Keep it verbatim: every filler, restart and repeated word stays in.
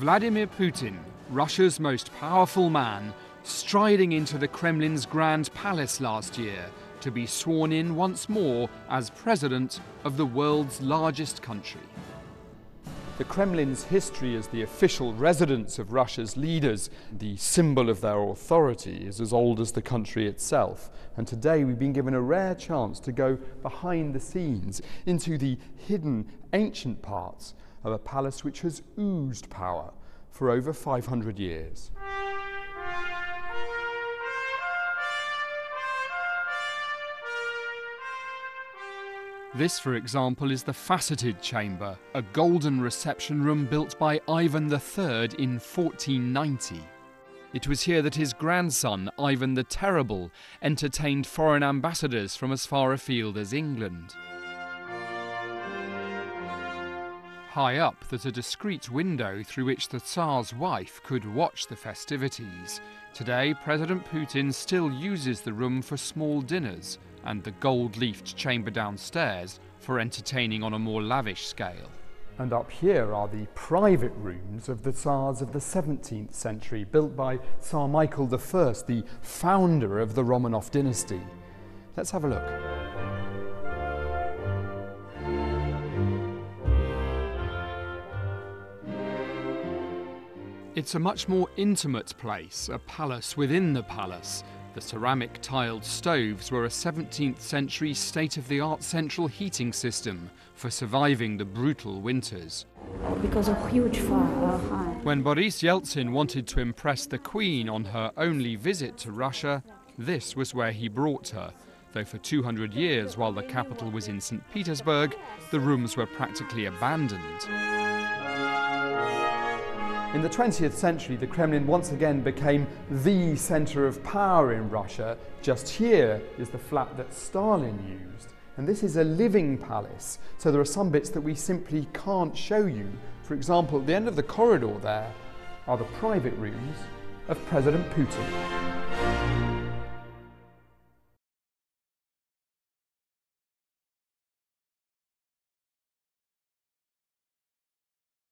Vladimir Putin, Russia's most powerful man, striding into the Kremlin's Grand Palace last year to be sworn in once more as president of the world's largest country. The Kremlin's history as the official residence of Russia's leaders, the symbol of their authority, is as old as the country itself. And today we've been given a rare chance to go behind the scenes into the hidden, ancient parts of a palace which has oozed power for over five hundred years. This, for example, is the Faceted Chamber, a golden reception room built by Ivan the Third in fourteen ninety. It was here that his grandson, Ivan the Terrible, entertained foreign ambassadors from as far afield as England. High up, there's a discreet window through which the Tsar's wife could watch the festivities. Today, President Putin still uses the room for small dinners, and the gold-leafed chamber downstairs for entertaining on a more lavish scale. And up here are the private rooms of the Tsars of the seventeenth century, built by Tsar Michael the First, the founder of the Romanov dynasty. Let's have a look. It's a much more intimate place, a palace within the palace. The ceramic tiled stoves were a seventeenth century state-of-the-art central heating system for surviving the brutal winters. Because of huge fire. When Boris Yeltsin wanted to impress the Queen on her only visit to Russia, this was where he brought her. Though for two hundred years, while the capital was in Saint Petersburg, the rooms were practically abandoned. In the twentieth century, the Kremlin once again became the centre of power in Russia. Just here is the flat that Stalin used. And this is a living palace, so there are some bits that we simply can't show you. For example, at the end of the corridor there are the private rooms of President Putin.